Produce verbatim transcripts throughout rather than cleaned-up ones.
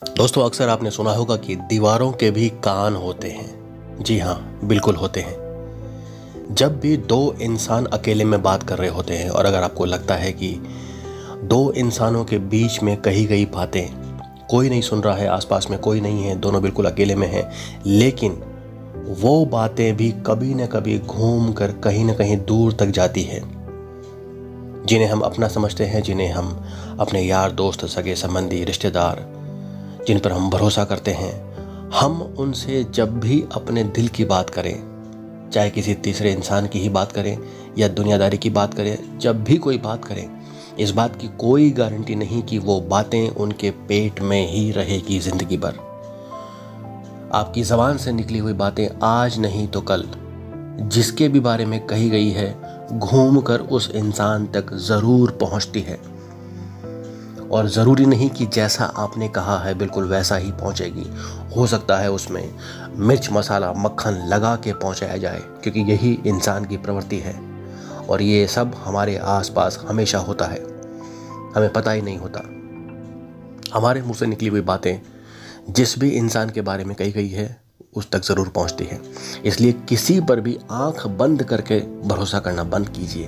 दोस्तों, अक्सर आपने सुना होगा कि दीवारों के भी कान होते हैं। जी हाँ, बिल्कुल होते हैं। जब भी दो इंसान अकेले में बात कर रहे होते हैं और अगर आपको लगता है कि दो इंसानों के बीच में कही गई बातें कोई नहीं सुन रहा है, आसपास में कोई नहीं है, दोनों बिल्कुल अकेले में हैं, लेकिन वो बातें भी कभी न कभी घूम कर कहीं न कहीं दूर तक जाती है। जिन्हें हम अपना समझते हैं, जिन्हें हम अपने यार दोस्त, सगे संबंधी, रिश्तेदार, जिन पर हम भरोसा करते हैं, हम उनसे जब भी अपने दिल की बात करें, चाहे किसी तीसरे इंसान की ही बात करें या दुनियादारी की बात करें, जब भी कोई बात करें, इस बात की कोई गारंटी नहीं कि वो बातें उनके पेट में ही रहेगी जिंदगी भर। आपकी ज़बान से निकली हुई बातें आज नहीं तो कल जिसके भी बारे में कही गई है, घूमकर उस इंसान तक ज़रूर पहुंचती है। और ज़रूरी नहीं कि जैसा आपने कहा है बिल्कुल वैसा ही पहुंचेगी। हो सकता है उसमें मिर्च मसाला मक्खन लगा के पहुंचाया जाए, क्योंकि यही इंसान की प्रवृत्ति है और ये सब हमारे आसपास हमेशा होता है, हमें पता ही नहीं होता। हमारे मुंह से निकली हुई बातें जिस भी इंसान के बारे में कही गई है उस तक ज़रूर पहुंचती है। इसलिए किसी पर भी आंख बंद करके भरोसा करना बंद कीजिए।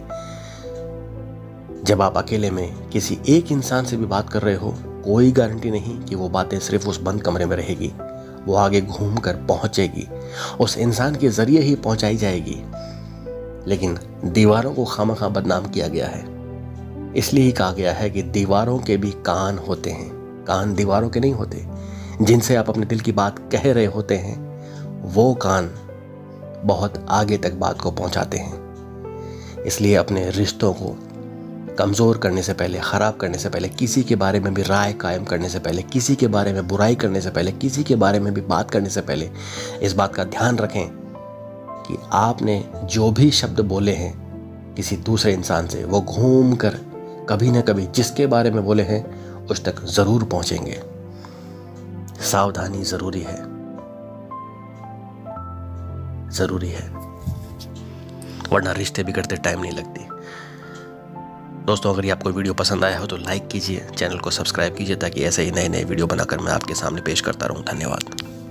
जब आप अकेले में किसी एक इंसान से भी बात कर रहे हो, कोई गारंटी नहीं कि वो बातें सिर्फ उस बंद कमरे में रहेगी, वो आगे घूम कर पहुंचेगी, उस इंसान के जरिए ही पहुंचाई जाएगी। लेकिन दीवारों को खामखा बदनाम किया गया है। इसलिए ही कहा गया है कि दीवारों के भी कान होते हैं। कान दीवारों के नहीं होते। जिनसे आप अपने दिल की बात कह रहे होते हैं, वो कान बहुत आगे तक बात को पहुंचाते हैं। इसलिए अपने रिश्तों को कमज़ोर करने से पहले, ख़राब करने से पहले, किसी के बारे में भी राय कायम करने से पहले, किसी के बारे में बुराई करने से पहले, किसी के बारे में भी बात करने से पहले इस बात का ध्यान रखें कि आपने जो भी शब्द बोले हैं किसी दूसरे इंसान से, वो घूम कर कभी ना कभी जिसके बारे में बोले हैं उस तक ज़रूर पहुंचेंगे। सावधानी ज़रूरी है, ज़रूरी है, वरना रिश्ते बिगड़ते टाइम नहीं लगती। दोस्तों, अगर ये आपको वीडियो पसंद आया हो तो लाइक कीजिए, चैनल को सब्सक्राइब कीजिए ताकि ऐसे ही नए नए वीडियो बनाकर मैं आपके सामने पेश करता रहूं। धन्यवाद।